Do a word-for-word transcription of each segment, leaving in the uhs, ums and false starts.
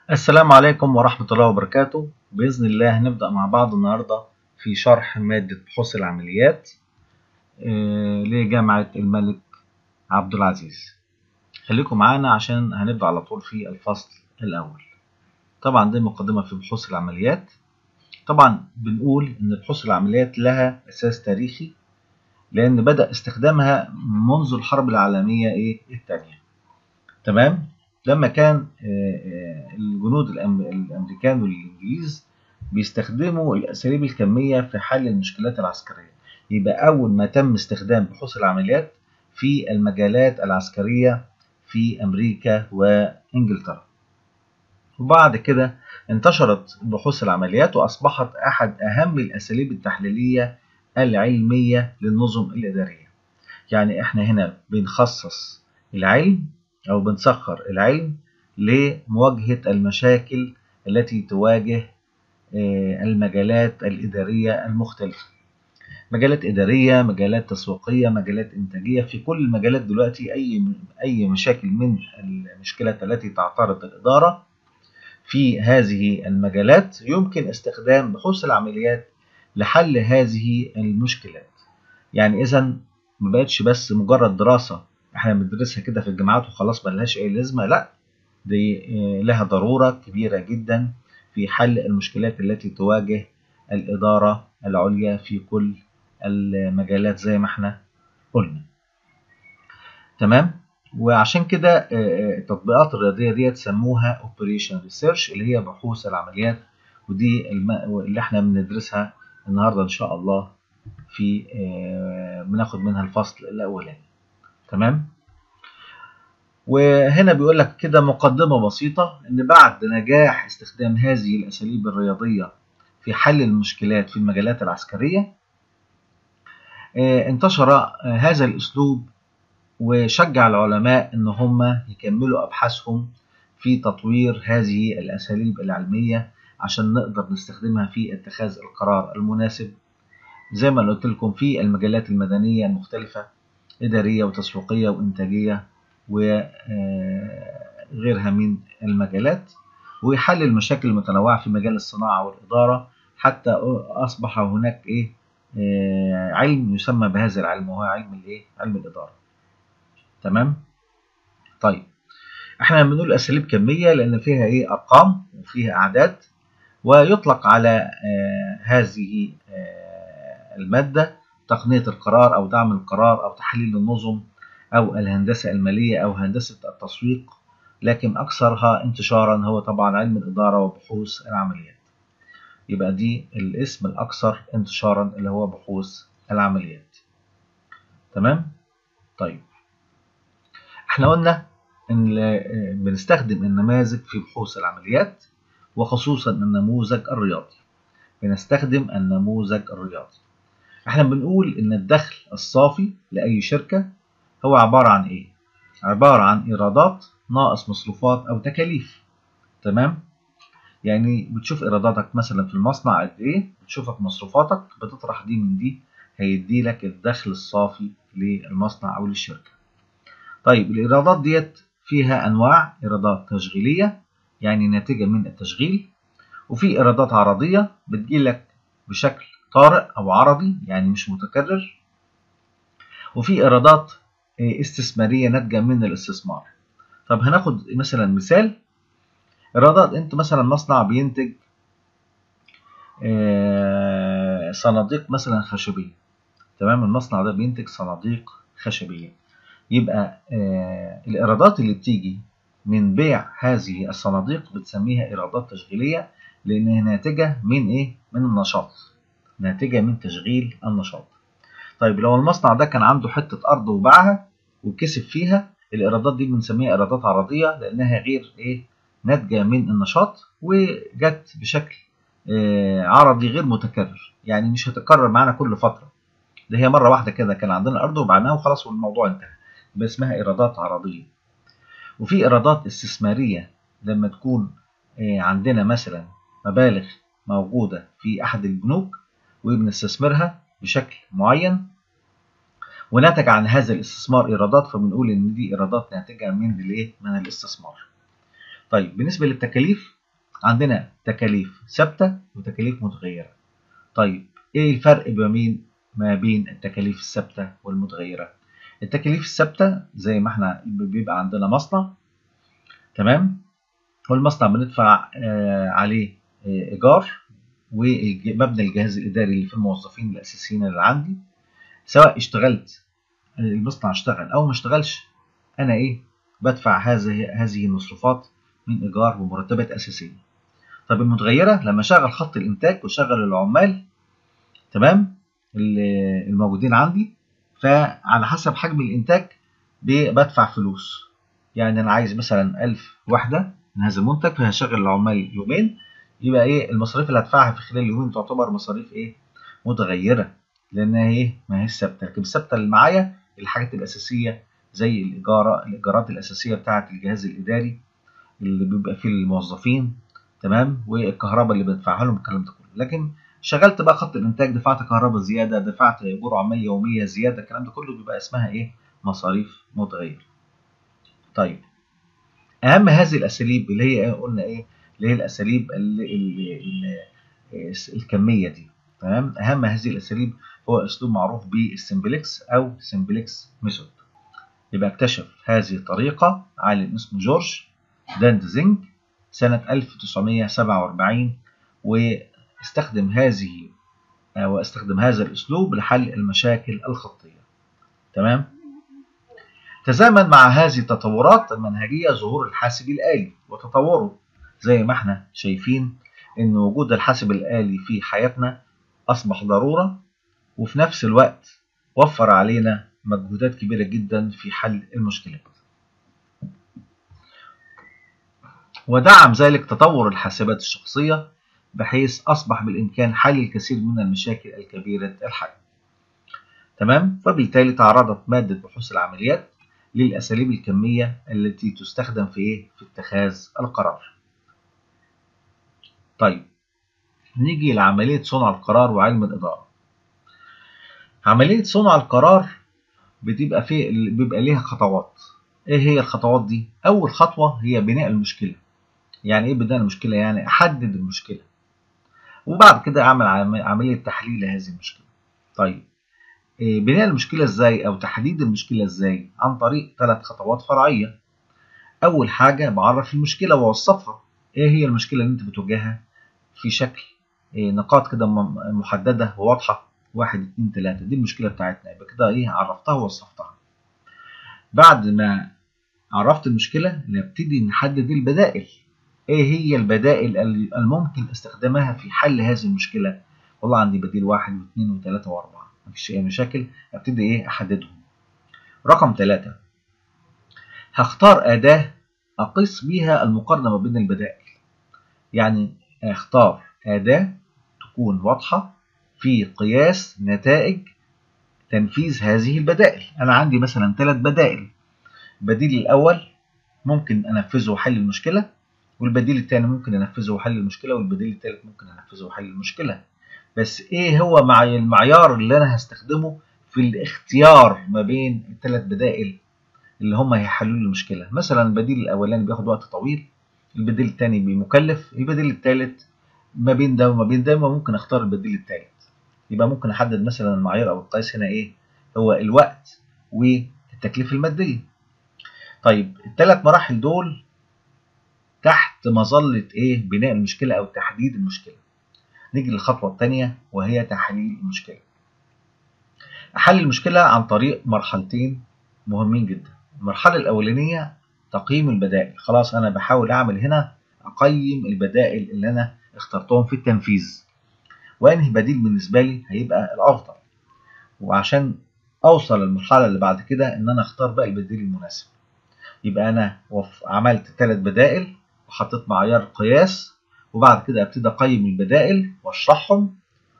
السلام عليكم ورحمة الله وبركاته. بإذن الله هنبدأ مع بعض النهاردة في شرح مادة بحوث العمليات آه، لجامعة الملك عبد العزيز. خليكم معانا عشان هنبدأ على طول في الفصل الأول. طبعا دي مقدمة في بحوث العمليات. طبعا بنقول إن بحوث العمليات لها أساس تاريخي، لأن بدأ استخدامها منذ الحرب العالمية إيه الثانية. تمام؟ لما كان الجنود الامريكان والانجليز بيستخدموا الاساليب الكميه في حل المشكلات العسكريه، يبقى اول ما تم استخدام بحوث العمليات في المجالات العسكريه في امريكا وانجلترا. وبعد كده انتشرت بحوث العمليات واصبحت احد اهم الاساليب التحليليه العلميه للنظم الاداريه. يعني احنا هنا بنخصص العلم أو بنسخر العلم لمواجهة المشاكل التي تواجه المجالات الإدارية المختلفة. مجالات إدارية، مجالات تسويقية، مجالات إنتاجية. في كل المجالات دلوقتي أي أي مشاكل من المشكلات التي تعترض الإدارة في هذه المجالات يمكن استخدام بحوث العمليات لحل هذه المشكلات. يعني إذا ما بقتش بس مجرد دراسة احنا بندرسها كده في الجامعات وخلاص ملهاش اي لازمة، لا، دي لها ضرورة كبيرة جدا في حل المشكلات التي تواجه الإدارة العليا في كل المجالات زي ما احنا قلنا. تمام. وعشان كده التطبيقات الرياضية دي سموها Operation Research اللي هي بحوث العمليات، ودي اللي احنا بندرسها النهاردة ان شاء الله في بناخد منها الفصل الاولاني. تمام. وهنا بيقول لك كده مقدمة بسيطة ان بعد نجاح استخدام هذه الاساليب الرياضية في حل المشكلات في المجالات العسكرية، انتشر هذا الاسلوب وشجع العلماء ان هم يكملوا ابحاثهم في تطوير هذه الاساليب العلمية عشان نقدر نستخدمها في اتخاذ القرار المناسب زي ما قلت لكم في المجالات المدنية المختلفة، إدارية وتسويقية وإنتاجية وغيرها من المجالات، ويحل المشاكل المتنوعة في مجال الصناعة والإدارة، حتى أصبح هناك إيه علم يسمى بهذا العلم وهو علم الإيه علم الإدارة. تمام. طيب احنا بنقول أساليب كمية لأن فيها إيه أرقام وفيها أعداد، ويطلق على هذه المادة تقنية القرار أو دعم القرار أو تحليل النظم أو الهندسة المالية أو هندسة التسويق، لكن أكثرها انتشارا هو طبعا علم الإدارة وبحوث العمليات. يبقى دي الاسم الأكثر انتشارا اللي هو بحوث العمليات. تمام. طيب احنا قلنا ان بنستخدم النماذج في بحوث العمليات وخصوصا النموذج الرياضي. بنستخدم النموذج الرياضي. احنا بنقول ان الدخل الصافي لأي شركة هو عبارة عن ايه؟ عبارة عن ايرادات ناقص مصروفات او تكاليف. تمام؟ يعني بتشوف ايراداتك مثلا في المصنع قد ايه، بتشوفك مصروفاتك، بتطرح دي من دي، هيدي لك الدخل الصافي للمصنع او للشركة. طيب الايرادات ديت فيها انواع: ايرادات تشغيلية يعني ناتجة من التشغيل، وفي ايرادات عرضية بتجيلك بشكل طارئ او عرضي يعني مش متكرر، وفي ايرادات استثماريه ناتجه من الاستثمار. طب هناخد مثلا مثال ايرادات. انت مثلا مصنع بينتج صناديق مثلا خشبيه. تمام. المصنع ده بينتج صناديق خشبيه، يبقى الايرادات اللي بتيجي من بيع هذه الصناديق بتسميها ايرادات تشغيليه لانها ناتجه من ايه من النشاط، ناتجه من تشغيل النشاط. طيب لو المصنع ده كان عنده حتة أرض وباعها وكسب فيها، الإيرادات دي بنسميها إيرادات عرضية لأنها غير إيه ناتجة من النشاط وجت بشكل آه عرضي غير متكرر، يعني مش هتتكرر معانا كل فترة، ده هي مرة واحدة كده كان عندنا أرض وبعناها وخلاص والموضوع انتهى، يبقى اسمها إيرادات عرضية. وفي إيرادات استثمارية لما تكون آه عندنا مثلا مبالغ موجودة في أحد البنوك وبنستثمرها بشكل معين ونتج عن هذا الاستثمار ايرادات، فبنقول ان دي ايرادات ناتجه من الايه من الاستثمار. طيب بالنسبه للتكاليف عندنا تكاليف ثابتة وتكاليف متغيرة. طيب ايه الفرق ما بين ما بين التكاليف الثابتة والمتغيرة؟ التكاليف الثابتة زي ما احنا بيبقى عندنا مصنع، تمام، والمصنع بندفع آه عليه آه ايجار، ومبنى الجهاز الاداري اللي في الموظفين الاساسيين اللي عندي، سواء اشتغلت المصنع اشتغل او ما اشتغلش، انا ايه بدفع هذه هذه المصروفات من ايجار ومرتبات اساسيه. طب المتغيره لما اشغل خط الانتاج واشغل العمال، تمام، الموجودين عندي، فعلى حسب حجم الانتاج بدفع فلوس. يعني انا عايز مثلا ألف وحده من هذا المنتج، فهشغل العمال يومين، يبقى ايه المصاريف اللي هدفعها في خلال اليومين تعتبر مصاريف ايه متغيره، لانها ايه ما هيش ثابته. لكن الثابته اللي معايا الحاجات الاساسيه زي الايجار الايجارات الاساسيه بتاعه الجهاز الاداري اللي بيبقى فيه الموظفين، تمام، والكهرباء اللي بدفعها لهم، الكلام ده كله. لكن شغلت بقى خط الانتاج، دفعت كهرباء زياده، دفعت اجور عمال يوميه زياده، الكلام ده كله بيبقى اسمها ايه مصاريف متغيره. طيب اهم هذه الاساليب اللي هي قلنا ايه اللي هي الاساليب اللي اللي اللي الكميه دي، تمام. اهم هذه الاساليب هو اسلوب معروف بالسمبلكس او سمبلكس ميثود. يبقى اكتشف هذه الطريقه عالم اسمه جورج داندزينج سنه ألف وتسعمائة وسبعة وأربعين، واستخدم هذه واستخدم هذا الاسلوب لحل المشاكل الخطيه، تمام. تزامن مع هذه التطورات المنهجيه ظهور الحاسب الآلي وتطوره. زي ما احنا شايفين ان وجود الحاسب الآلي في حياتنا اصبح ضروره، وفي نفس الوقت وفر علينا مجهودات كبيره جدا في حل المشكلات. ودعم ذلك تطور الحاسبات الشخصيه، بحيث اصبح بالامكان حل الكثير من المشاكل الكبيره الحجم، تمام. فبالتالي تعرضت ماده بحوث العمليات للاساليب الكميه التي تستخدم في ايه في اتخاذ القرار. طيب نيجي لعمليه صنع القرار وعلم الاداره. عمليه صنع القرار بتبقى فيه بيبقى ليها خطوات. ايه هي الخطوات دي؟ اول خطوه هي بناء المشكله. يعني ايه بناء المشكله؟ يعني احدد المشكله، وبعد كده اعمل عمليه تحليل لهذه المشكله. طيب إيه بناء المشكله ازاي او تحديد المشكله ازاي؟ عن طريق ثلاث خطوات فرعيه. اول حاجه بعرف المشكله واوصفها. ايه هي المشكله اللي انت بتواجهها في شكل إيه نقاط كده محدده وواضحه، واحد اتنين تلاته، دي المشكله بتاعتنا. يبقى كده ايه عرفتها ووصفتها. بعد ما عرفت المشكله نبتدي نحدد البدائل. ايه هي البدائل الممكن استخدامها في حل هذه المشكله؟ والله عندي بديل واحد واثنين وثلاثه واربعه، مفيش اي مشاكل، ابتدي ايه احددهم. رقم ثلاثة، هختار اداه اقيس بيها المقارنه ما بين البدائل. يعني اختار اداه تكون واضحه في قياس نتائج تنفيذ هذه البدائل. انا عندي مثلا ثلاث بدائل. البديل الاول ممكن انفذه وحل المشكله، والبديل الثاني ممكن انفذه وحل المشكله، والبديل الثالث ممكن انفذه وحل المشكله. بس ايه هو معي المعيار اللي انا هستخدمه في الاختيار ما بين الثلاث بدائل اللي هم هيحلوا لي المشكله؟ مثلا البديل الاولاني بياخد وقت طويل، البديل الثاني بمكلف، البديل الثالث ما بين ده وما بين ده، ممكن اختار البديل الثالث. يبقى ممكن احدد مثلا المعيار او القياس هنا ايه هو الوقت والتكلفه الماديه. طيب الثلاث مراحل دول تحت مظلة ايه بناء المشكلة او تحديد المشكلة. نيجي للخطوة الثانية وهي تحليل المشكلة. احل المشكلة عن طريق مرحلتين مهمين جدا. المرحلة الاولانية تقييم البدائل. خلاص انا بحاول اعمل هنا اقيم البدائل اللي انا اخترتهم في التنفيذ، وانهي بديل بالنسبة لي هيبقى الافضل. وعشان اوصل للمرحلة اللي بعد كده ان انا اختار بقى البديل المناسب. يبقى انا عملت ثلاث بدائل وحطيت معيار قياس، وبعد كده ابتدي اقيم البدائل واشرحهم،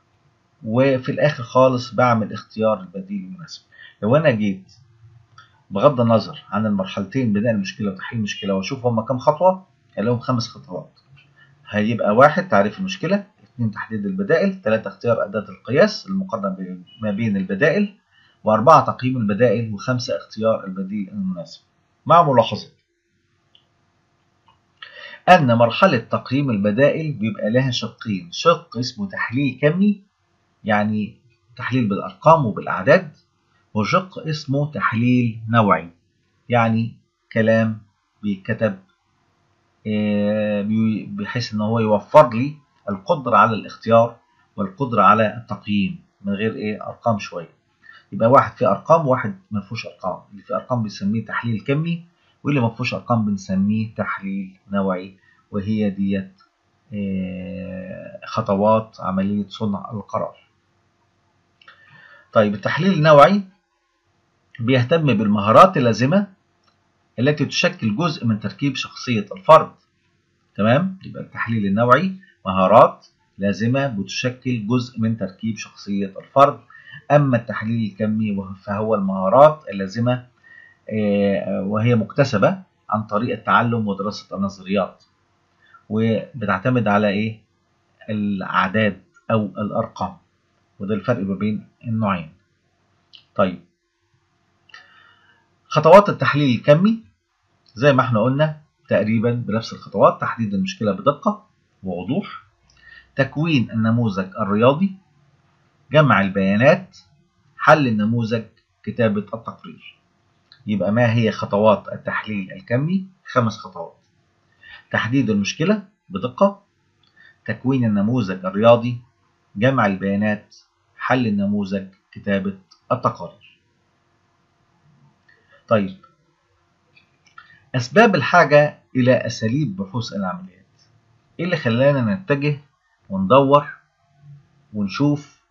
وفي الاخر خالص بعمل اختيار البديل المناسب. لو انا جيت بغض النظر عن المرحلتين بناء المشكله وتحليل المشكله واشوف هما كام خطوه، هلاقيهم خمس خطوات. هيبقى واحد تعريف المشكله، اثنين تحديد البدائل، ثلاثة اختيار اداه القياس المقارنه ما بين البدائل، واربعة تقييم البدائل، وخمسة اختيار البديل المناسب. مع ملاحظه أن مرحلة تقييم البدائل بيبقى لها شقين، شق اسمه تحليل كمي يعني تحليل بالأرقام وبالأعداد، وشق اسمه تحليل نوعي يعني كلام بيتكتب بحيث ان هو يوفر لي القدرة على الاختيار والقدرة على التقييم من غير ايه ارقام شوية. يبقى واحد فيه ارقام وواحد ما فيهوش ارقام، اللي فيه ارقام بنسميه تحليل كمي، واللي ما فيهوش ارقام بنسميه تحليل نوعي، وهي ديت خطوات عملية صنع القرار. طيب التحليل النوعي بيهتم بالمهارات اللازمة التي تشكل جزء من تركيب شخصية الفرد. تمام؟ يبقى التحليل النوعي مهارات لازمة بتشكل جزء من تركيب شخصية الفرد. أما التحليل الكمي فهو المهارات اللازمة وهي مكتسبة عن طريق التعلم ودراسة النظريات، وبتعتمد على إيه؟ الأعداد أو الأرقام، وده الفرق ما بين النوعين. طيب خطوات التحليل الكمي زي ما احنا قلنا تقريبا بنفس الخطوات: تحديد المشكلة بدقة ووضوح، تكوين النموذج الرياضي، جمع البيانات، حل النموذج، كتابة التقرير. يبقى ما هي خطوات التحليل الكمي؟ خمس خطوات: تحديد المشكلة بدقة، تكوين النموذج الرياضي، جمع البيانات، حل النموذج، كتابة التقارير. طيب أسباب الحاجة إلى أساليب بحوث العمليات. إيه اللي خلانا نتجه وندور ونشوف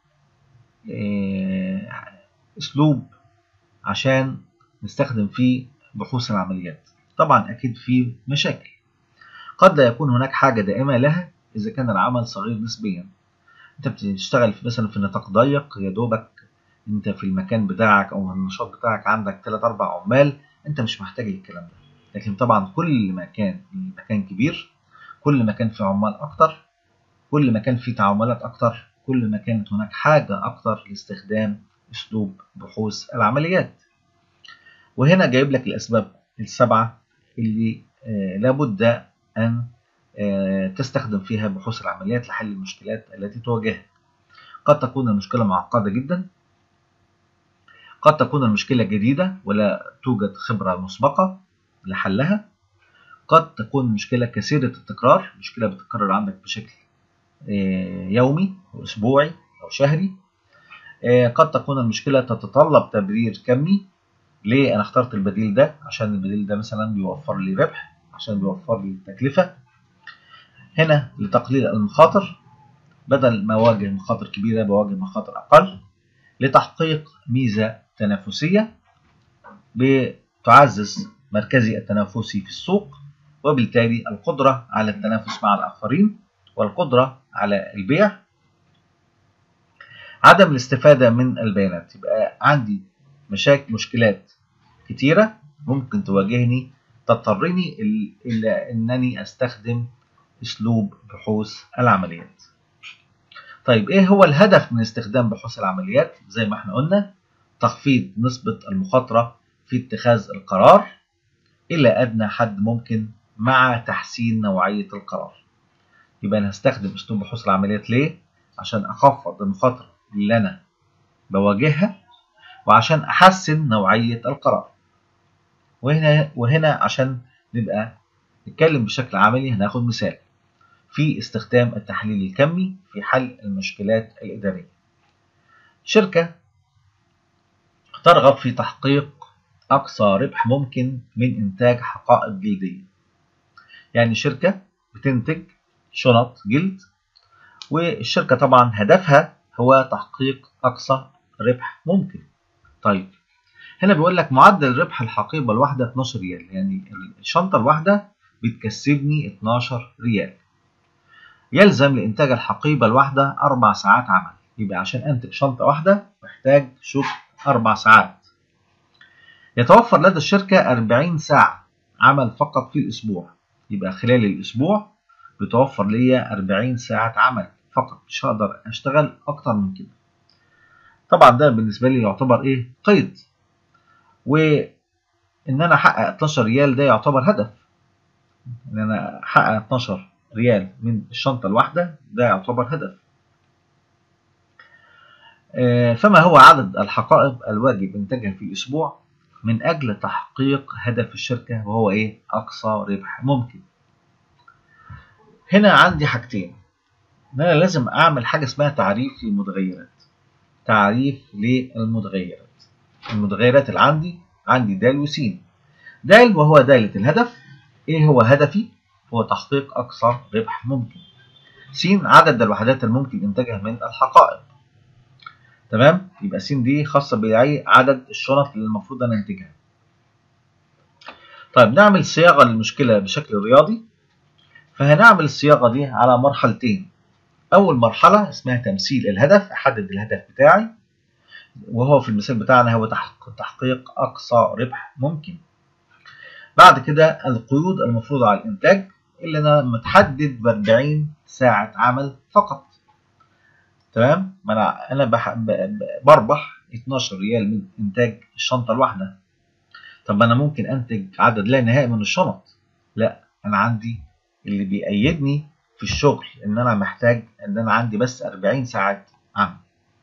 أسلوب عشان نستخدم فيه بحوث العمليات؟ طبعا أكيد في مشاكل، قد لا يكون هناك حاجة دائمة لها إذا كان العمل صغير نسبيا. أنت بتشتغل مثلا في نطاق ضيق، يا دوبك أنت في المكان بتاعك أو النشاط بتاعك عندك ثلاث أربع عمال، أنت مش محتاج للكلام ده. لكن طبعا كل ما كان المكان كبير، كل ما كان في عمال أكتر، كل ما كان في تعاملات أكتر، كل ما كانت هناك حاجة أكتر لاستخدام أسلوب بحوث العمليات. وهنا جايب لك الأسباب السبعة اللي آه لابد أن آه تستخدم فيها بحوث العمليات لحل المشكلات التي تواجهها. قد تكون المشكلة معقدة جدا، قد تكون المشكلة جديدة ولا توجد خبرة مسبقة لحلها، قد تكون المشكلة كثيرة التكرار، مشكلة بتتكرر عندك بشكل آه يومي أو أسبوعي أو شهري. آه قد تكون المشكلة تتطلب تبرير كمي، ليه أنا اخترت البديل ده؟ عشان البديل ده مثلا بيوفر لي ربح، عشان بيوفر لي تكلفة. هنا لتقليل المخاطر، بدل ما أواجه مخاطر كبيرة بواجه مخاطر أقل. لتحقيق ميزة تنافسية بتعزز مركزي التنافسي في السوق، وبالتالي القدرة على التنافس مع الآخرين والقدرة على البيع. عدم الاستفادة من البيانات، يبقى عندي مشاكل مشكلات كتيرة ممكن تواجهني تضطرني إلى أنني أستخدم أسلوب بحوث العمليات. طيب إيه هو الهدف من استخدام بحوث العمليات؟ زي ما احنا قلنا تخفيض نسبة المخاطرة في اتخاذ القرار إلى أدنى حد ممكن مع تحسين نوعية القرار. يبقى أنا هستخدم أسلوب بحوث العمليات ليه؟ عشان أخفض المخاطرة اللي أنا بواجهها، وعشان أحسن نوعية القرار. وهنا وهنا عشان نبقى نتكلم بشكل عملي هناخد مثال في استخدام التحليل الكمي في حل المشكلات الإدارية. شركة ترغب في تحقيق أقصى ربح ممكن من إنتاج حقائب جلدية. يعني شركة بتنتج شنط جلد، والشركة طبعا هدفها هو تحقيق أقصى ربح ممكن. طيب هنا بيقول لك معدل ربح الحقيبة الواحدة اتناشر ريال، يعني الشنطة الواحدة بتكسبني اتناشر ريال. يلزم لإنتاج الحقيبة الواحدة أربع ساعات عمل، يبقى عشان أنتج شنطة واحدة محتاج شغل أربع ساعات. يتوفر لدى الشركة أربعين ساعة عمل فقط في الأسبوع، يبقى خلال الأسبوع بتوفر لي أربعين ساعة عمل فقط، مش هقدر أشتغل أكتر من كده. طبعا ده بالنسبة لي يعتبر إيه؟ قيد، وإن أنا أحقق اتناشر ريال ده يعتبر هدف. ان انا احقق اتناشر ريال من الشنطة الواحدة، ده يعتبر هدف. فما هو عدد الحقائب الواجب انتاجها في الاسبوع من اجل تحقيق هدف الشركة، وهو ايه؟ اقصى ربح ممكن. هنا عندي حاجتين، ان انا لازم اعمل حاجة اسمها تعريف للمتغيرات. تعريف للمتغيرات. المتغيرات اللي عندي عندي د وس. د وهو دالة الهدف. ايه هو هدفي؟ هو تحقيق اقصى ربح ممكن. س عدد الوحدات الممكن انتاجها من الحقائب. تمام؟ يبقى س دي خاصة بأي عدد الشنط اللي المفروض انا انتجها. طيب نعمل صياغة للمشكلة بشكل رياضي. فهنعمل الصياغة دي على مرحلتين. أول مرحلة اسمها تمثيل الهدف، أحدد الهدف بتاعي، وهو في المثال بتاعنا هو تحقيق أقصى ربح ممكن. بعد كده القيود المفروضة على الإنتاج اللي أنا متحدد ب أربعين ساعة عمل فقط. تمام؟ ما أنا أنا بح... ب... بربح اتناشر ريال من إنتاج الشنطة الواحدة. طب أنا ممكن أنتج عدد لا نهائي من الشنط. لا، أنا عندي اللي بيأيدني في الشغل إن أنا محتاج إن أنا عندي بس أربعين ساعة عمل.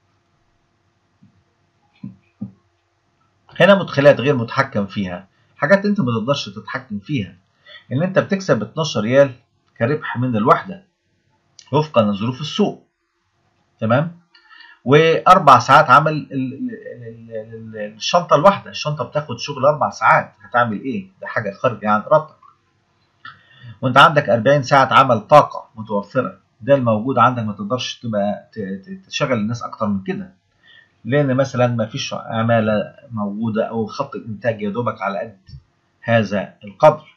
هنا مدخلات غير متحكم فيها، حاجات انت ما تقدرش تتحكم فيها، ان انت بتكسب اتناشر ريال كربح من الوحده وفقا لظروف السوق. تمام؟ واربع ساعات عمل الشنطه الواحده، الشنطه بتاخد شغل اربع ساعات، هتعمل ايه؟ ده حاجه خارجه عن ارادتك. وانت عندك أربعين ساعه عمل طاقه متوفره، ده الموجود عندك، ما تقدرش تبقى تشغل الناس اكتر من كده، لان مثلا ما فيش عماله موجوده او خط الانتاج يا دوبك على قد هذا القدر.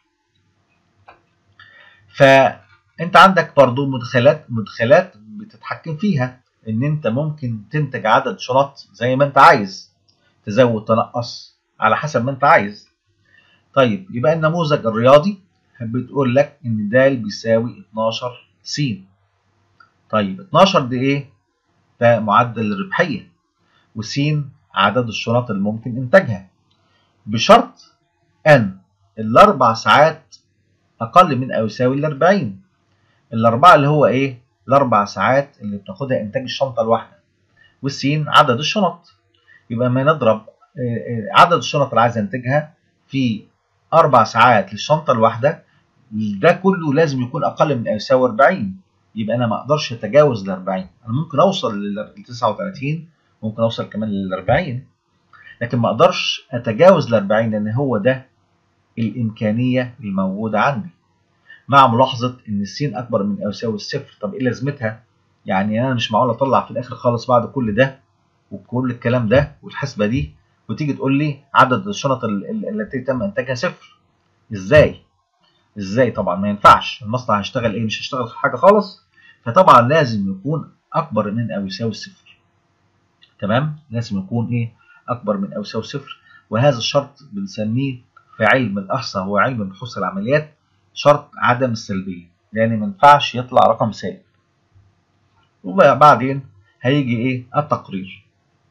فانت عندك برضو مدخلات مدخلات بتتحكم فيها، ان انت ممكن تنتج عدد شنط زي ما انت عايز، تزود تنقص على حسب ما انت عايز. طيب يبقى النموذج الرياضي بتقول لك ان د بيساوي اتناشر س. طيب اتناشر دي ايه؟ ده معدل الربحيه، وس عدد الشنط اللي ممكن انتاجها، بشرط ان الاربع ساعات اقل من او يساوي ال أربعين. الاربعه اللي هو ايه؟ الاربع ساعات اللي بتاخدها انتاج الشنطه الواحده، والسين عدد الشنط. يبقى ما نضرب عدد الشنط اللي عايز انتجها في اربع ساعات للشنطه الواحده، ده كله لازم يكون اقل من او يساوي أربعين. يبقى انا ما اقدرش اتجاوز ال أربعين، انا ممكن اوصل لل تسعة وتلاتين، ممكن اوصل كمان لل أربعين، لكن ما اقدرش اتجاوز ال أربعين، لان هو ده الامكانيه الموجوده عندي، مع ملاحظه ان السين اكبر من او يساوي الصفر. طب ايه لازمتها؟ يعني انا مش معقول اطلع في الاخر خالص بعد كل ده وكل الكلام ده والحسبه دي وتيجي تقول لي عدد الشنط التي تم انتاجها صفر. ازاي؟ ازاي؟ طبعا ما ينفعش. المصنع هيشتغل ايه؟ مش هيشتغل حاجه خالص. فطبعا لازم يكون اكبر من او يساوي الصفر. تمام؟ لازم يكون ايه؟ اكبر من او يساوي صفر. وهذا الشرط بنسميه في علم الاحصاء، هو علم بحوث العمليات، شرط عدم السلبيه، يعني ما ينفعش يطلع رقم سالب. وبعدين هيجي ايه؟ التقرير.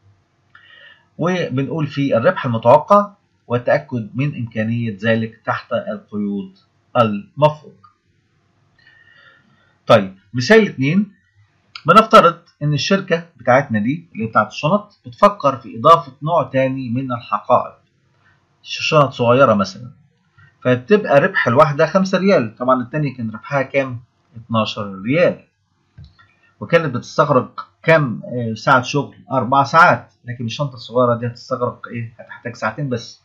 وبنقول فيه الربح المتوقع والتأكد من إمكانية ذلك تحت القيود المفروض. طيب مثال اتنين، بنفترض إن الشركة بتاعتنا دي اللي بتاعت الشنط بتفكر في إضافة نوع تاني من الحقائب، شنط صغيرة مثلا، فبتبقى ربح الواحدة خمسة ريال. طبعا التانية كان ربحها كام؟ اتناشر ريال، وكانت بتستغرق كام ساعة شغل؟ أربع ساعات، لكن الشنطة الصغيرة دي هتستغرق إيه؟ هتحتاج ساعتين بس.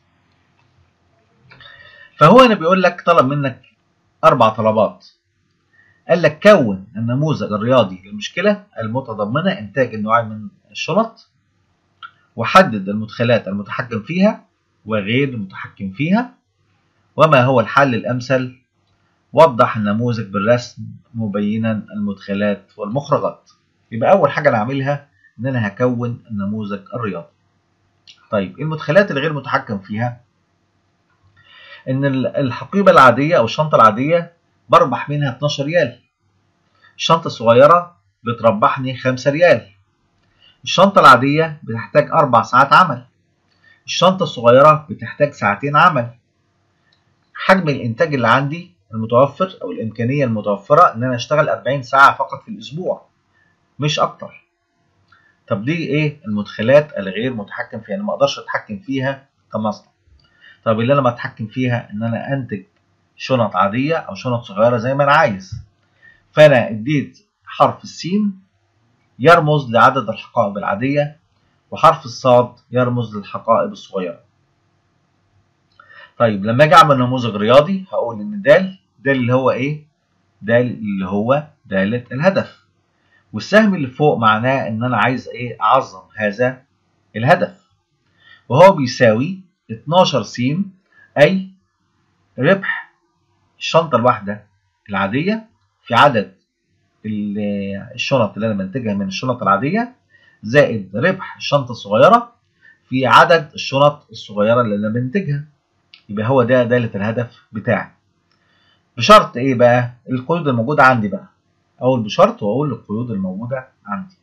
فهو هنا بيقول لك طلب منك أربع طلبات. قال لك كون النموذج الرياضي للمشكلة المتضمنة إنتاج النوعين من الشنط، وحدد المدخلات المتحكم فيها وغير المتحكم فيها، وما هو الحل الأمثل. وضح النموذج بالرسم مبينا المدخلات والمخرجات. يبقى أول حاجة أنا أعملها إن أنا هكون النموذج الرياضي. طيب المدخلات الغير متحكم فيها، إن الحقيبة العادية أو الشنطة العادية بربح منها اتناشر ريال، الشنطة الصغيرة بتربحني خمسة ريال، الشنطة العادية بتحتاج أربع ساعات عمل، الشنطة الصغيرة بتحتاج ساعتين عمل. حجم الإنتاج اللي عندي المتوفر أو الإمكانية المتوفرة إن أنا أشتغل أربعين ساعة فقط في الأسبوع مش أكتر. طب دي إيه المدخلات الغير متحكم فيها؟ أنا ما أقدرش أتحكم فيها كمصنع. طب اللي أنا بتحكم فيها إن أنا أنتج شنط عادية أو شنط صغيرة زي ما أنا عايز. فأنا اديت حرف السين يرمز لعدد الحقائب العادية، وحرف الصاد يرمز للحقائب الصغيرة. طيب لما أجي أعمل نموذج رياضي هقول إن دال دال اللي هو إيه؟ دال اللي هو دالة الهدف، والسهم اللي فوق معناه إن أنا عايز إيه؟ أعظم هذا الهدف، وهو بيساوي اتناشر س، أي ربح الشنطة الواحدة العادية في عدد الشنط اللي أنا بنتجها من الشنط العادية، زائد ربح الشنطة الصغيرة في عدد الشنط الصغيرة اللي أنا بنتجها. يبقى هو ده دالة الهدف بتاعي. بشرط إيه بقى؟ القيود الموجودة عندي بقى. أقول بشرط وأقول القيود الموجودة عندي.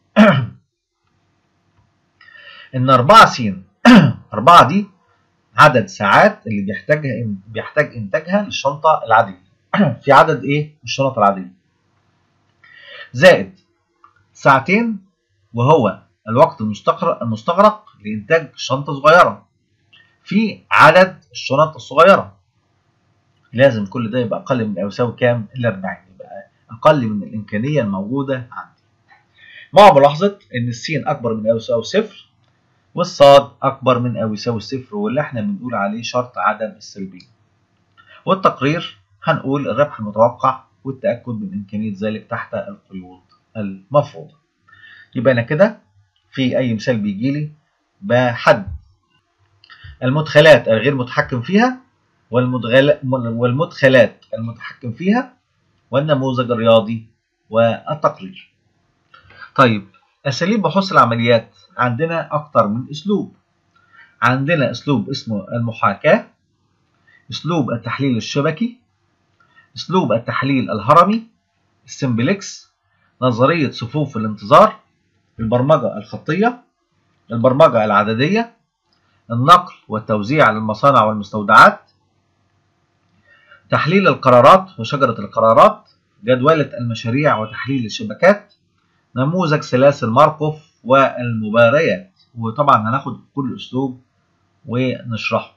إن أربعة س أربعة دي عدد ساعات اللي بيحتاجها بيحتاج إنتاجها للشنطة العادية في عدد إيه؟ الشنط العادية، زائد ساعتين وهو الوقت المستغرق المستغرق لإنتاج شنطة صغيرة في عدد الشنط الصغيرة. لازم كل ده يبقى أقل من أو يساوي كام؟ ال أربعين، يبقى أقل من الإمكانية الموجودة عندي. مع ملاحظة إن السين أكبر من أو يساوي صفر، والصاد أكبر من أو يساوي صفر، واللي إحنا بنقول عليه شرط عدم السلبية. والتقرير هنقول الربح المتوقع والتأكد من إمكانية ذلك تحت القيود المفروضة. يبقى أنا كده في أي مثال بيجي لي بحد المدخلات الغير متحكم فيها والمدخلات المتحكم فيها والنموذج الرياضي والتقرير. طيب أساليب بحوث العمليات عندنا أكتر من أسلوب. عندنا أسلوب اسمه المحاكاة، أسلوب التحليل الشبكي، أسلوب التحليل الهرمي، السمبلكس، نظرية صفوف الانتظار، البرمجة الخطية، البرمجة العددية، النقل والتوزيع على المصانع والمستودعات، تحليل القرارات وشجرة القرارات، جدولة المشاريع وتحليل الشبكات، نموذج سلاسل ماركوف والمباريات. وطبعا هناخد كل أسلوب ونشرحه.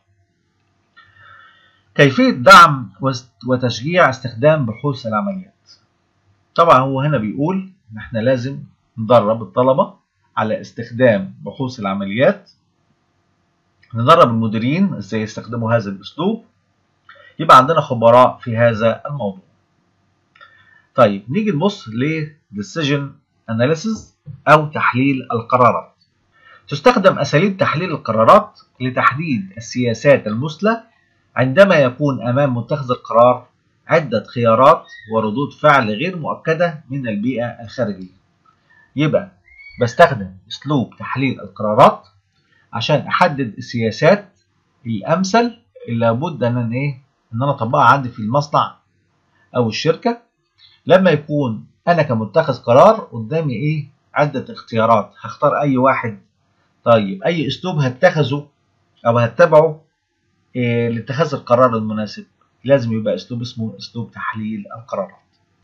كيفية دعم وتشجيع استخدام بحوث العمليات. طبعا هو هنا بيقول ان احنا لازم ندرب الطلبة على استخدام بحوث العمليات، ندرب المديرين ازاي يستخدموا هذا الاسلوب، يبقى عندنا خبراء في هذا الموضوع. طيب نيجي نبص ل decision analysis او تحليل القرارات. تستخدم اساليب تحليل القرارات لتحديد السياسات المثلى عندما يكون امام متخذ القرار عدة خيارات وردود فعل غير مؤكدة من البيئة الخارجية. يبقى بستخدم اسلوب تحليل القرارات عشان احدد السياسات الامثل اللي لابد ان انا ايه ان انا اطبقها عندي في المصنع او الشركة، لما يكون انا كمتخذ قرار قدامي ايه عدة اختيارات، هختار اي واحد. طيب اي اسلوب هتخذه او هتبعه إيه لاتخاذ القرار المناسب؟ لازم يبقى اسلوب اسمه اسلوب تحليل القرارات.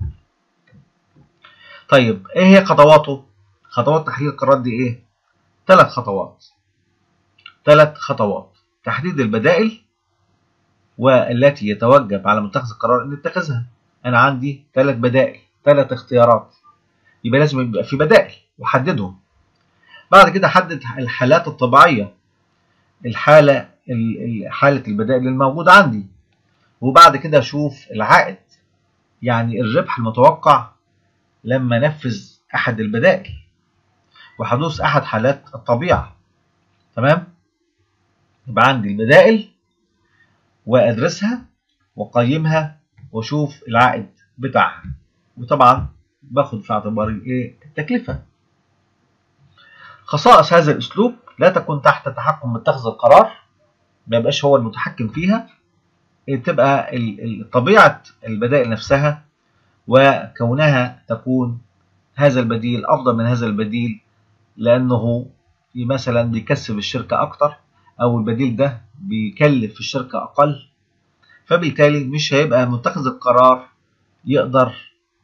طيب ايه هي خطواته؟ خطوات تحليل القرارات دي ايه؟ ثلاث خطوات. ثلاث خطوات: تحديد البدائل والتي يتوجب على متخذ القرار ان يتخذها. انا عندي ثلاث بدائل، ثلاث اختيارات، يبقى لازم يبقى في بدائل وحددهم. بعد كده احدد الحالات الطبيعيه، الحاله حاله البدائل الموجوده عندي، وبعد كده اشوف العائد، يعني الربح المتوقع لما نفذ احد البدائل وحدوث احد حالات الطبيعه. تمام؟ يبقى عندي البدائل وادرسها واقيمها واشوف العائد بتاعها، وطبعا باخد في اعتباري ايه التكلفه. خصائص هذا الاسلوب: لا تكون تحت تحكم متخذ القرار، ما يبقاش هو المتحكم فيها، تبقى طبيعه البدائل نفسها وكونها تكون هذا البديل افضل من هذا البديل لانه مثلا بيكسب الشركه اكتر، او البديل ده بيكلف الشركه اقل، فبالتالي مش هيبقى متخذ القرار يقدر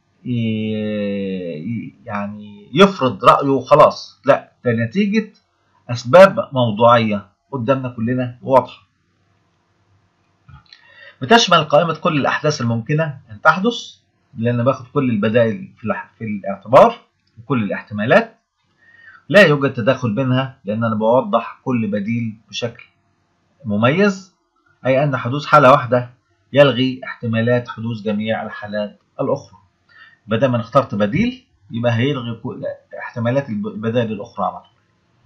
يعني يفرض رأيه وخلاص، لا، ده نتيجة أسباب موضوعية قدامنا كلنا واضحة. بتشمل قائمة كل الأحداث الممكنة أن تحدث، لأن باخد كل البدائل في الاعتبار وكل الاحتمالات. لا يوجد تداخل بينها، لأن أنا بوضح كل بديل بشكل مميز، أي أن حدوث حالة واحدة يلغي احتمالات حدوث جميع الحالات الأخرى. بدل ما اخترت بديل يبقى هيلغي كل احتمالات البدائل الأخرى على طول.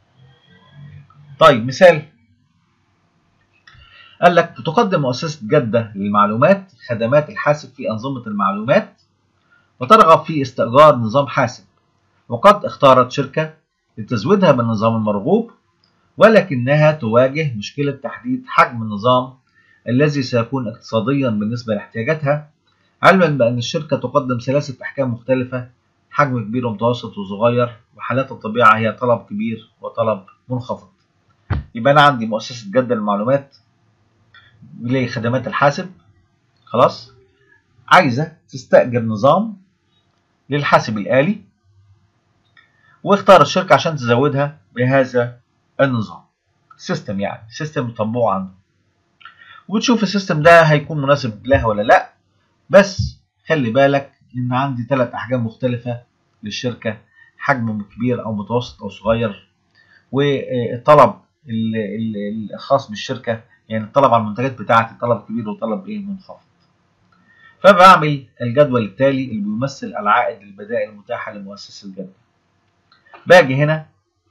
طيب مثال، قال لك تقدم مؤسسة جدة للمعلومات خدمات الحاسب في أنظمة المعلومات، وترغب في استئجار نظام حاسب، وقد اختارت شركة لتزويدها بالنظام المرغوب، ولكنها تواجه مشكلة تحديد حجم النظام الذي سيكون اقتصاديا بالنسبة لاحتياجاتها، علما بأن الشركة تقدم ثلاثة أحجام مختلفة: حجم كبير ومتوسط وصغير، وحالات الطبيعة هي طلب كبير وطلب منخفض. يبقى أنا عندي مؤسسة جدة للمعلومات لخدمات الحاسب، خلاص، عايزة تستأجر نظام للحاسب الآلي، واختار الشركة عشان تزودها بهذا النظام، سيستم يعني سيستم يطبقه عنده، وتشوف السيستم ده هيكون مناسب لها ولا لا. بس خلي بالك ان عندي ثلاث احجام مختلفة للشركة: حجم كبير او متوسط او صغير، والطلب الخاص بالشركة، يعني الطلب على المنتجات بتاعتي طلب كبير وطلب ايه منخفض. فبعمل الجدول التالي اللي بيمثل العائد للبدائل المتاحة لمؤسسة الجدة. باجي هنا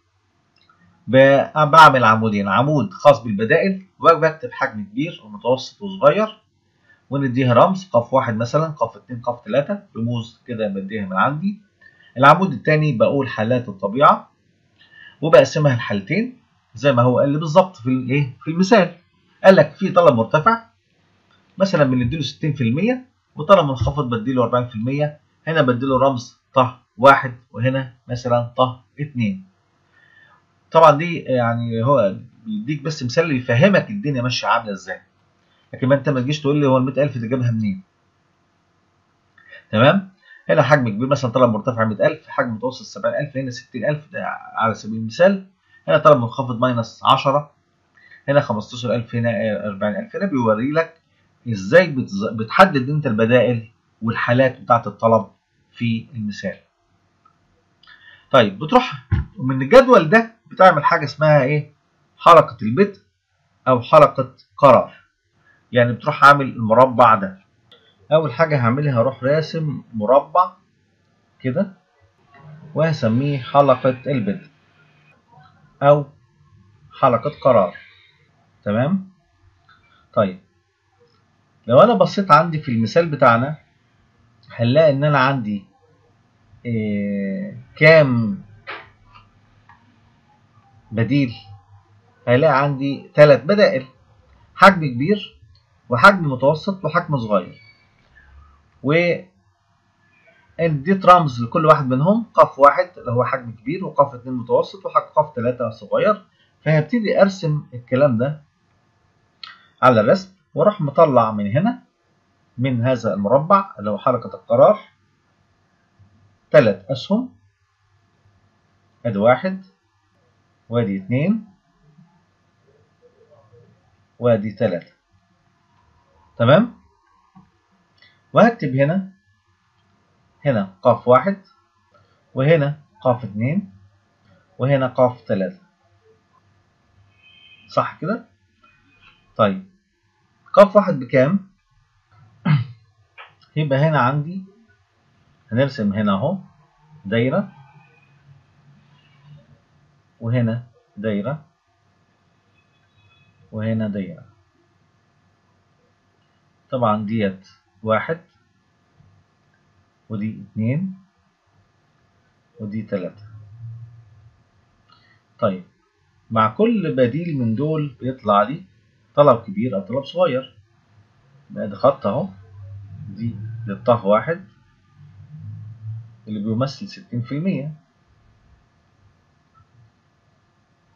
بعمل عمودين: عمود خاص بالبدائل وبكتب حجم كبير ومتوسط وصغير، ونديها رمز قاف واحد مثلا، قاف اتنين، قاف تلاتة، رموز كده بديها من عندي. العمود الثاني بقول حالات الطبيعة، وبقسمها لحالتين زي ما هو قال لي بالظبط في الايه في المثال. قال لك في طلب مرتفع مثلا بنديله ستين في المية، وطلب منخفض بديله أربعين في المية. هنا بديله رمز ط واحد، وهنا مثلا ط اتنين. طبعا دي يعني هو بيديك بس مثال اللي يفهمك الدنيا ماشيه عامله ازاي، لكن ما انت ما تجيش تقول لي هو ال مئة ألف دي جابها منين. تمام. هنا حجم كبير مثلا طلب مرتفع مئة ألف، حجم متوسط سبعين ألف، هنا ستين ألف ده على سبيل المثال. هنا طلب منخفض ماينس عشرة، هنا خمستاشر ألف، هنا أربعين ألف. هنا بيوري لك ازاي بتحدد انت البدائل والحالات بتاعه الطلب في المثال. طيب بتروح من الجدول ده بتعمل حاجه اسمها ايه؟ حلقه البدء او حلقه قرار. يعني بتروح عامل المربع ده. اول حاجه هعملها هروح راسم مربع كده، وهسميه حلقه البدء او حلقه قرار. تمام. طيب لو انا بصيت عندي في المثال بتاعنا هنلاقي ان انا عندي إيه كام بديل. هلاقي عندي ثلاث بدائل: حجم كبير وحجم متوسط وحجم صغير، واديت رمز لكل واحد منهم: قاف واحد اللي هو حجم كبير، وقاف اتنين متوسط، وقاف تلاتة صغير. فهبتدي ارسم الكلام ده على الرسم، واروح مطلع من هنا من هذا المربع اللي هو حلقة القرار ثلاث اسهم، ادي واحد وادي اتنين وادي تلاتة. تمام. وهكتب هنا هنا قاف واحد، وهنا قاف اتنين، وهنا قاف تلاتة. صح كده؟ طيب قاف واحد بكام؟ يبقى هنا عندي هنرسم هنا اهو دايرة، وهنا دايرة، وهنا دايرة. طبعا ديت واحد، ودي اتنين، ودي تلاتة. طيب مع كل بديل من دول بيطلع لي طلب كبير أو طلب صغير. بقى ده خط أهو، دي للطه واحد اللي بيمثل ستين في المية،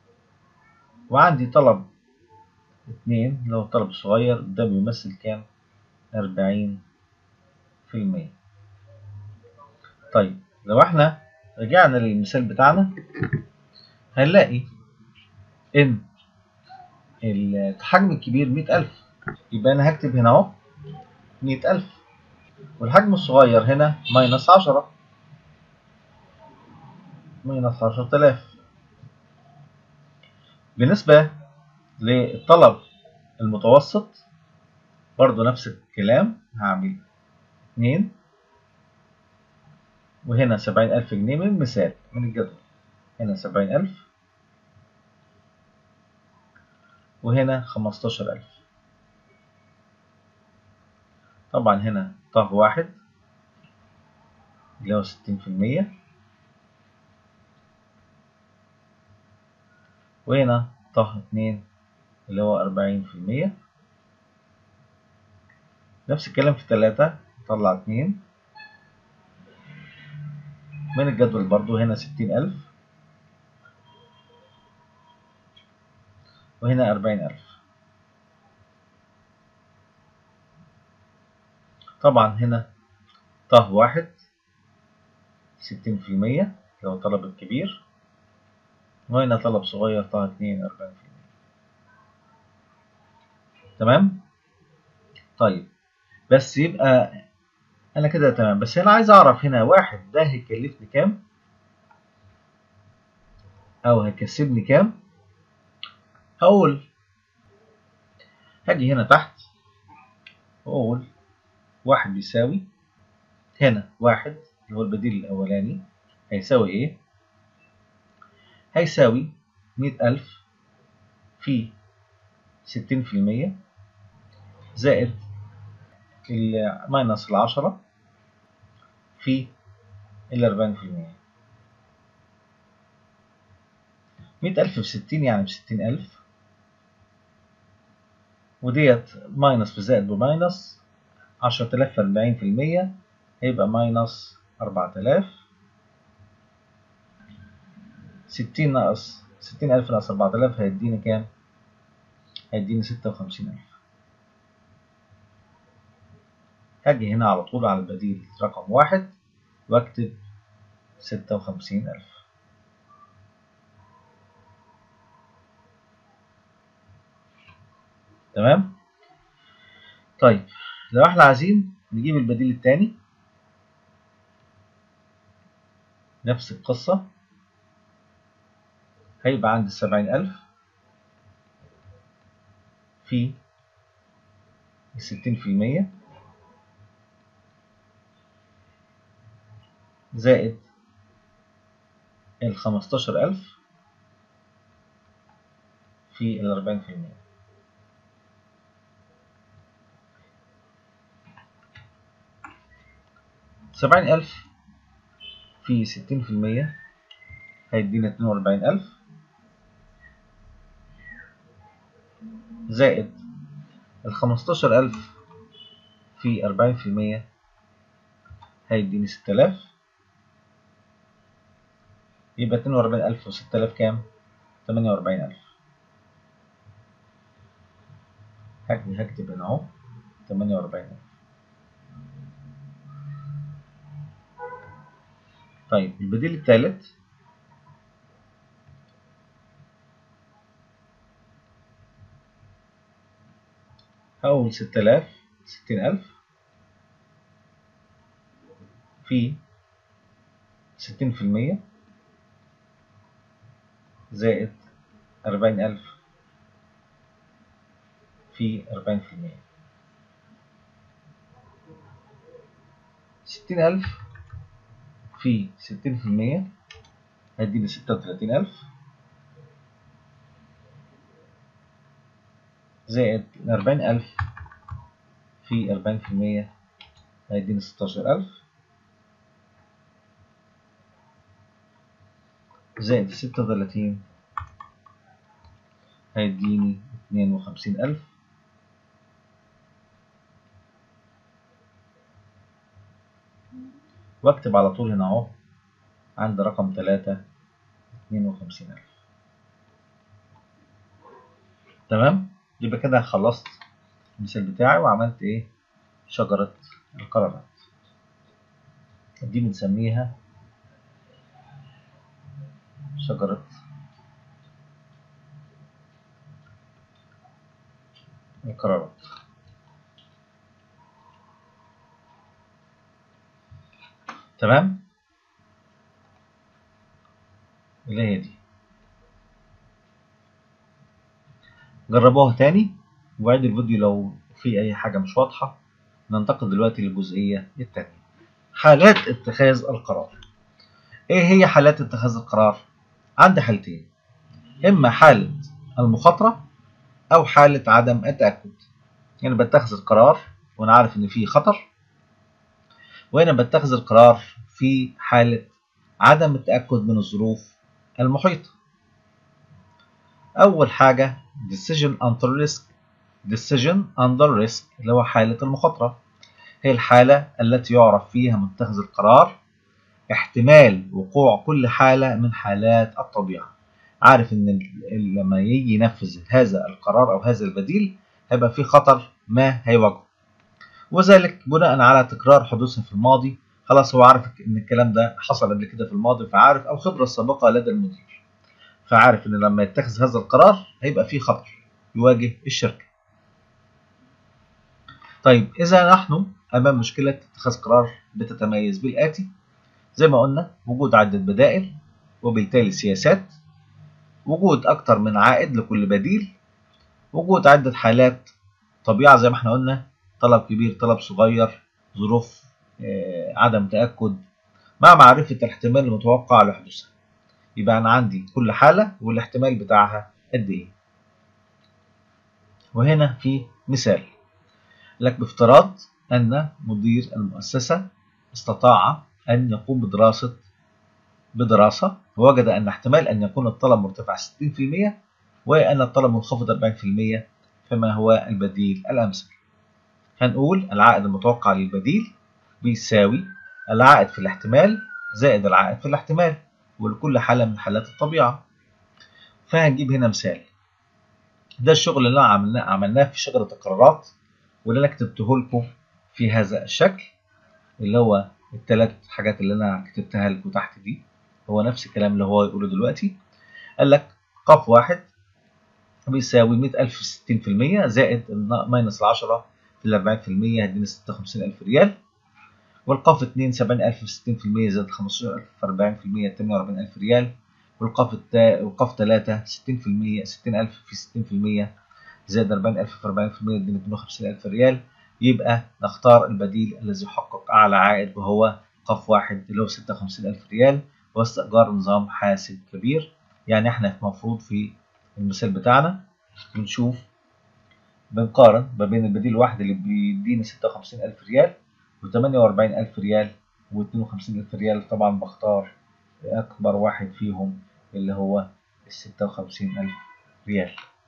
وعندي طلب اتنين اللي هو الطلب الصغير ده بيمثل كام؟ أربعين في المية. طيب لو احنا رجعنا للمثال بتاعنا هنلاقي ان الحجم الكبير مئة ألف، يبقى انا هكتب هنا اهو مئة ألف، والحجم الصغير هنا ماينس عشرة، ماينس عشرة آلاف. بالنسبة للطلب المتوسط برضو نفس الكلام، هعمل اتنين وهنا سبعين ألف جنيه من المثال من الجدول، هنا سبعين ألف وهنا خمستاشر ألف. طبعا هنا طه واحد اللي هو ستين في المية، وهنا طه اتنين اللي هو أربعين في المية. نفس الكلام في تلاتة، طلع اتنين من الجدول برضو، هنا ستين ألف وهنا أربعين ألف. طبعا هنا طه واحد ستين في المية اللي هو الطلب الكبير، وهنا طلب صغير طه اتنين أربعين في المية. تمام؟ طيب بس يبقى أنا كده تمام، بس أنا عايز أعرف هنا واحد ده هيكلفني كام أو هيكسبني كام. هقول هاجي هنا تحت وأقول واحد بيساوي، هنا واحد اللي هو البديل الأولاني هيساوي إيه؟ هيساوي مئة ألف في ستين في المية زائد ماينس العشرة في الأربعين في المية. مئة ألف في ستين يعني بستين ألف، وديت ماينس بزائد بماينس، عشرة آلاف في أربعين في المية هيبقى ماينس أربعة آلاف. ستين ناقص ستين ألف ناقص أربعة آلاف هيديني كام؟ هيديني ستة وخمسين ألف. هاجي هنا على طول على البديل رقم واحد واكتب ستة وخمسين ألف. تمام؟ طيب لو احنا عايزين نجيب البديل الثاني نفس القصة، هيبقى عندي سبعين ألف في ستين في المية زائد الخمستاشر ألف في الأربعين في المية. سبعين ألف في ستين في المية هيدينا اتنين وأربعين ألف زائد الخمستاشر ألف في أربعين في المية هيديني ستة آلاف. يبقى اتنين وأربعين ألف وستة آلاف كام؟ تمانية وأربعين ألف. هكتب هنا اهو تمانية وأربعين ألف. طيب البديل الثالث هقول ستة آلاف ستين ألف في ستين في المية زائد أربعين ألف في أربعين في المية. ستين ألف في ستين في المية هيديني ستة وتلاتين ألف زائد أربعين ألف في أربعين في المية هيديني ستاشر ألف زائد ستة وتلاتين هيديني اتنين وخمسين ألف. واكتب على طول هنا اهو عند رقم تلاتة اتنين وخمسين ألف. تمام؟ يبقى كده خلصت المثال بتاعي وعملت ايه؟ شجرة القرارات. دي بنسميها شجرة القرارات. تمام؟ اللي هي دي. جربوها تاني وعيد الفيديو لو في أي حاجة مش واضحة. ننتقل دلوقتي للجزئية التانية، حالات اتخاذ القرار. إيه هي حالات اتخاذ القرار؟ عندي حالتين، إما حالة المخاطرة أو حالة عدم التأكد. يعني بتخذ القرار وأنا عارف إن فيه خطر، وأنا بتخذ القرار في حالة عدم التأكد من الظروف المحيطة. أول حاجة decision under risk. decision under risk اللي هو حالة المخاطرة، هي الحالة التي يعرف فيها متخذ القرار احتمال وقوع كل حالة من حالات الطبيعة. عارف إن لما يجي ينفذ هذا القرار أو هذا البديل هيبقى فيه خطر ما هيواجهه، وذلك بناء على تكرار حدوثها في الماضي. خلاص هو عارف إن الكلام ده حصل قبل كده في الماضي، فعارف، أو خبرة سابقة لدى المدير، فعارف إن لما يتخذ هذا القرار هيبقى فيه خطر يواجه الشركة. طيب إذا نحن أمام مشكلة اتخاذ قرار بتتميز بالآتي، زي ما قلنا: وجود عدة بدائل وبالتالي سياسات، وجود أكتر من عائد لكل بديل، وجود عدة حالات طبيعة زي ما احنا قلنا: طلب كبير، طلب صغير، ظروف آه، عدم تأكد، مع معرفة الاحتمال المتوقع لحدوثها. يبقى أنا عندي كل حالة والاحتمال بتاعها قد إيه. وهنا في مثال لك: بافتراض أن مدير المؤسسة استطاع أن يقوم بدراسة بدراسة ووجد أن احتمال أن يكون الطلب مرتفع ستين بالمئة وأن الطلب منخفض أربعين بالمئة، فما هو البديل الأمثل؟ هنقول العائد المتوقع للبديل بيساوي العائد في الاحتمال زائد العائد في الاحتمال، ولكل حالة من حالات الطبيعة. فهنجيب هنا مثال. ده الشغل اللي عملناه عملناه في شجرة القرارات، واللي أنا كتبته لكم في هذا الشكل، اللي هو الثلاث حاجات اللي أنا كتبتها لكم تحت دي، هو نفس الكلام اللي هو يقوله دلوقتي. قال لك قاف واحد بيساوي مئة ألف في ستين بالمئة زائد ماينس العشرة في الأربعين بالمئة هيديني ستة وخمسين ألف ريال، والقاف اتنين سبعين ألف في ستين بالمئة زائد خمستاشر ألف في أربعين بالمئة تمنية وأربعين ألف ريال، والقاف التا... والقاف تلاتة ستين بالمئة ستين ألف في ستين بالمئة زائد أربعين ألف في أربعين بالمئة يديني اتنين وخمسين ألف ريال. يبقى نختار البديل الذي يحقق أعلى عائد وهو قاف واحد اللي هو ستة وخمسين ألف ريال، واستئجار نظام حاسب كبير. يعني احنا المفروض في المثال بتاعنا بنشوف بنقارن ما بين البديل الواحد اللي بيديني ستة وخمسين ألف ريال وثمانية وأربعين ألف ريال واثنين وخمسين ألف ريال. طبعا بختار أكبر واحد فيهم اللي هو ال ستة وخمسين ألف ريال.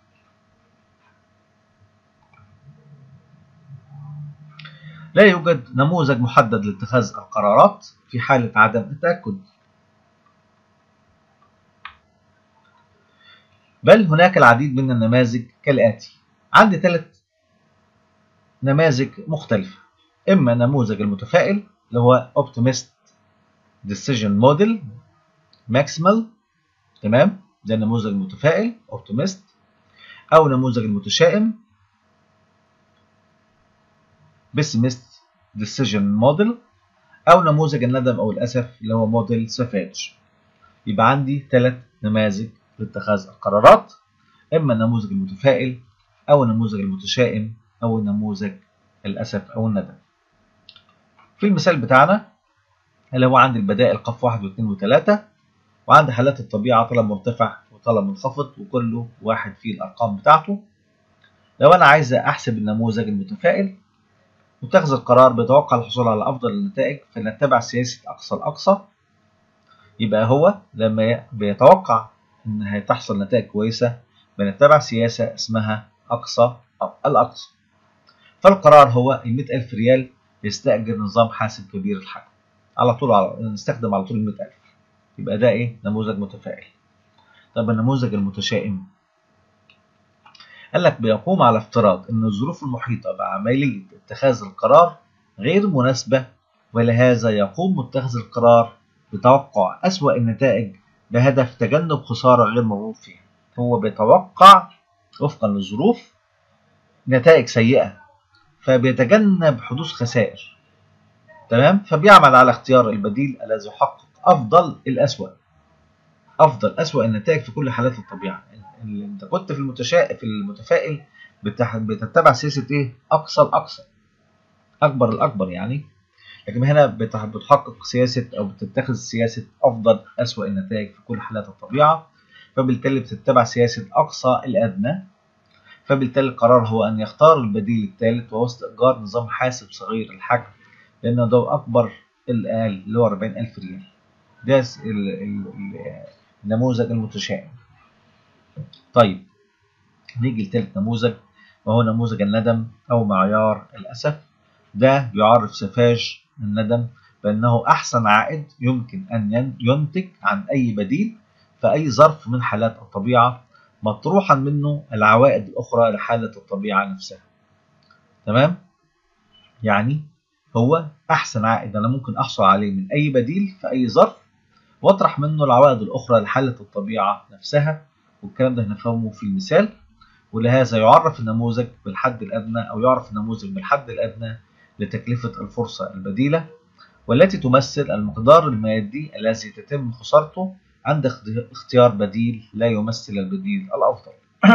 لا يوجد نموذج محدد لاتخاذ القرارات في حالة عدم التأكد، بل هناك العديد من النماذج كالآتي. عندي ثلاث نماذج مختلفة: إما نموذج المتفائل اللي هو Optimist Decision Model Maximal، تمام، ده النموذج المتفائل Optimist، أو نموذج المتشائم Pessimist Decision Model، أو نموذج الندم أو الأسف اللي هو موديل سافاج. يبقى عندي ثلاث نماذج لاتخاذ القرارات: إما النموذج المتفائل أو النموذج المتشائم أو نموذج الأسف أو الندم. في المثال بتاعنا اللي هو عندي البدائل قاف واحد واثنين وثلاثة، وعندي حالات الطبيعة طلب مرتفع وطلب منخفض، وكله واحد فيه الأرقام بتاعته. لو أنا عايز أحسب النموذج المتفائل، متخذ القرار بيتوقع الحصول على أفضل النتائج فنتبع سياسة أقصى الأقصى. يبقى هو لما بيتوقع إن هتحصل نتائج كويسة بنتبع سياسة اسمها أقصى أو الأقصى. فالقرار هو ال مئة ألف ريال يستأجر نظام حاسب كبير الحجم. على طول على نستخدم على طول ال مئة ألف. يبقى ده إيه؟ نموذج متفائل. طب النموذج المتشائم قال لك بيقوم على افتراض أن الظروف المحيطة بعملية اتخاذ القرار غير مناسبة، ولهذا يقوم متخذ القرار بتوقع أسوأ النتائج بهدف تجنب خسارة غير مرغوب فيها. هو بيتوقع وفقا للظروف نتائج سيئة فبيتجنب حدوث خسائر، تمام؟ فبيعمل على اختيار البديل الذي يحقق أفضل الأسوأ أفضل أسوأ النتائج في كل حالات الطبيعة. اللي أنت كنت في المتشائم في المتفائل بتتبع سياسة إيه؟ أقصى الأقصى، أكبر الأكبر يعني. لكن هنا بتحقق سياسة أو بتتخذ سياسة أفضل أسوأ النتائج في كل حالات الطبيعة، فبالتالي بتتبع سياسة أقصى الأدنى. فبالتالي القرار هو أن يختار البديل الثالث وهو استئجار نظام حاسب صغير الحجم، لأن ده أكبر الأقل اللي هو أربعين ألف ريال. ده النموذج المتشائم. طيب نيجي لثالث نموذج وهو نموذج الندم أو معيار الأسف. ده يعرف سفاج الندم بأنه أحسن عائد يمكن أن ينتج عن أي بديل في أي ظرف من حالات الطبيعة، مطروحا منه العوائد الأخرى لحالة الطبيعة نفسها. تمام؟ يعني هو أحسن عائد أنا ممكن أحصل عليه من أي بديل في أي ظرف، واطرح منه العوائد الأخرى لحالة الطبيعة نفسها، والكلام ده هنفهمه في المثال. ولهذا يعرف النموذج بالحد الأدنى أو يعرف النموذج بالحد الأدنى لتكلفة الفرصة البديلة، والتي تمثل المقدار المادي الذي تتم خسارته عند اختيار بديل لا يمثل البديل الأفضل.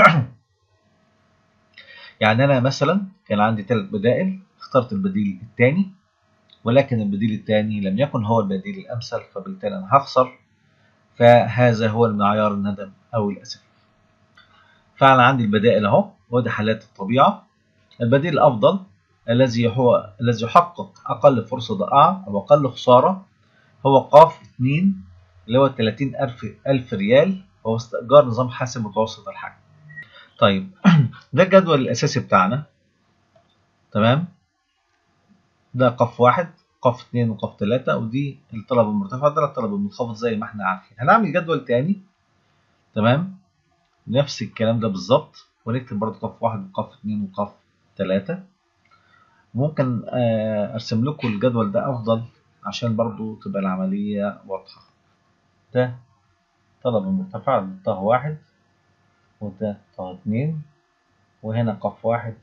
يعني أنا مثلا كان عندي ثلاث بدائل، اخترت البديل الثاني، ولكن البديل الثاني لم يكن هو البديل الأمثل، فبالتالي أنا هخسر. فهذا هو المعيار الندم أو الأسف. فأنا عندي البدائل أهو، وده حالات الطبيعة. البديل الأفضل الذي هو الذي يحقق أقل فرصة ضائعة أو أقل خسارة هو قاف اثنين اللي هو ثلاثين ألف ريال، وهو استئجار نظام حاسب متوسط الحجم. طيب ده الجدول الأساسي بتاعنا، تمام؟ ده قاف واحد، قاف اثنين، وقاف ثلاثة، ودي الطلب المرتفع، ده الطلب المنخفض زي ما احنا عارفين. هنعمل جدول تاني، تمام؟ نفس الكلام ده بالظبط، ونكتب برضه قاف واحد وقاف اثنين وقاف ثلاثة. ممكن ارسم لكم الجدول ده افضل عشان برضو تبقى العملية واضحة. ده طلب المرتفع، ده طه واحد، وده طه اتنين، وهنا قاف واحد،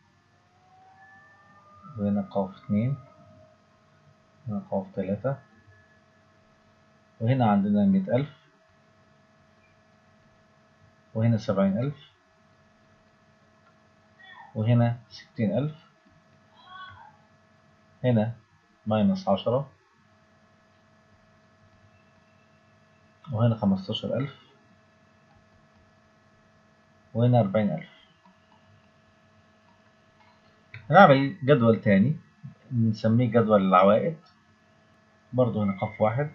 وهنا قاف اتنين، وهنا قاف تلاتة، وهنا عندنا مية ألف، وهنا سبعين ألف، وهنا ستين ألف، هنا ماينس عشرة، وهنا خمستاشر ألف، وهنا أربعين ألف. هنعمل جدول تاني نسميه جدول العوائد. برضو هنا قاف واحد،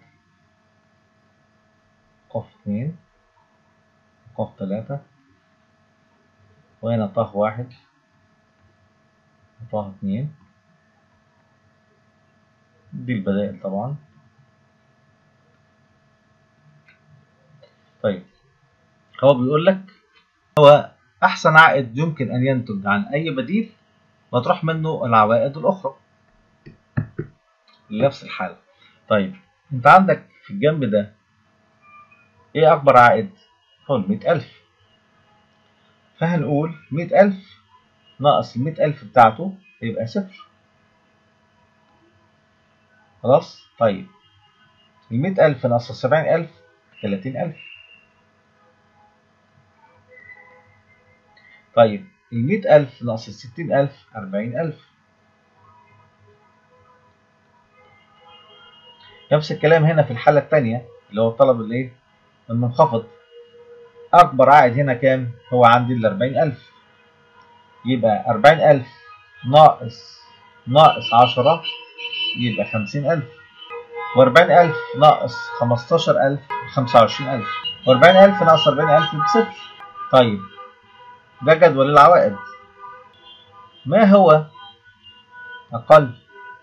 قاف اثنين، قاف ثلاثة، وهنا طه واحد، وطه اثنين. دي البدائل طبعا. طيب هو بيقول لك هو أحسن عائد يمكن أن ينتج عن أي بديل مطروح منه العوائد الأخرى لنفس الحالة. طيب أنت عندك في الجنب ده إيه أكبر عائد؟ هو المئة ألف. فهنقول مئة ألف ناقص المئة ألف بتاعته يبقى صفر. خلاص؟ طيب المئة ألف ناقص السبعين ألف ثلاثين ألف. طيب المئة ألف ناقص الستين ألف أربعين ألف. نفس الكلام هنا في الحالة الثانية اللي هو الطلب الايه؟ المنخفض. أكبر عائد هنا كام؟ هو عندي ال أربعين ألف. يبقى أربعين ألف ناقص ناقص عشرة يبقى خمسين ألف، وأربعين ألف ناقص خمستاشر ألف خمسة وعشرين ألف، وأربعين ألف ناقص أربعين ألف بصفر. طيب ده جدول العوائد. ما هو أقل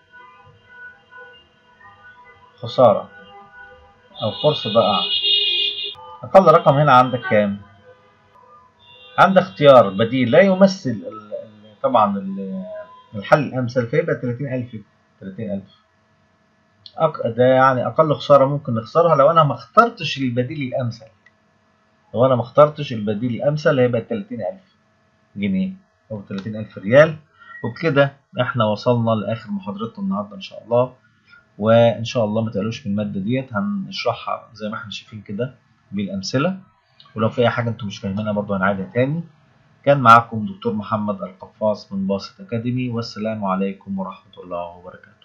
خسارة أو فرصة ضائعة؟ أقل رقم هنا عندك كام؟ عند اختيار بديل لا يمثل ال- ال- طبعا ال- الحل الأمثل فيبقى تلاتين ألف. تلاتين ألف أق... ده يعني أقل خسارة ممكن نخسرها لو أنا ما اخترتش البديل الأمثل. لو أنا ما اخترتش البديل الأمثل هيبقى تلاتين ألف جنيه أو تلاتين ألف ريال. وبكده احنا وصلنا لآخر محاضرتنا النهاردة إن شاء الله. وإن شاء الله ما تقلوش من المادة ديت، هنشرحها زي ما احنا شايفين كده بالأمثلة. ولو في أي حاجة أنتم مش فاهمينها برضه هنعيدها تاني. كان معكم دكتور محمد القفاص من باسط أكاديمي، والسلام عليكم ورحمة الله وبركاته.